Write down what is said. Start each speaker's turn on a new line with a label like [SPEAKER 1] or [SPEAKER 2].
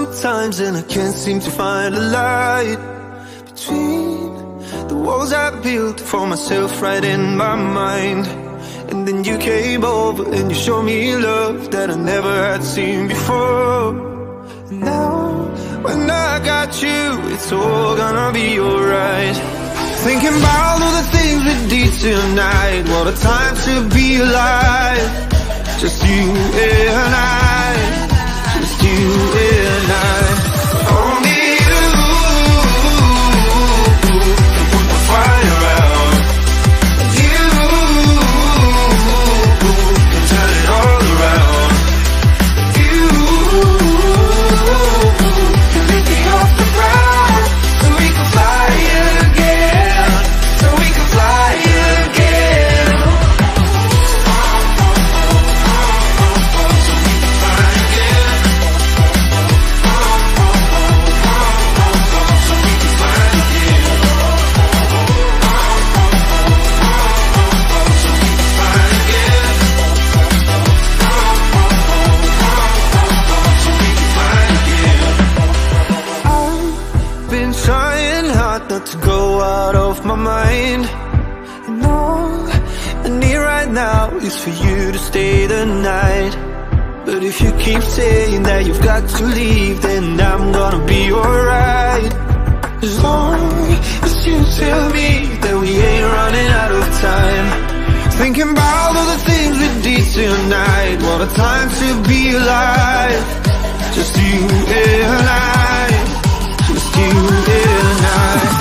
[SPEAKER 1] sometimes and I can't seem to find a light between the walls I built for myself right in my mind. And then you came over and you showed me love that I never had seen before. And now, when I got you, it's all gonna be alright. Thinking about all the things we did tonight. What a time to be alive. Just you and I. Just you and I. Only you can put the fire out. You can turn it all around. You can lift me off the ground so we can fly again. So we can fly again. Not to go out of my mind. And all I need right now is for you to stay the night. But if you keep saying that you've got to leave, then I'm gonna be alright. As long as you tell me that we ain't running out of time. Thinking about all the things we did tonight. What a time to be alive. Just you and I. Just you and I.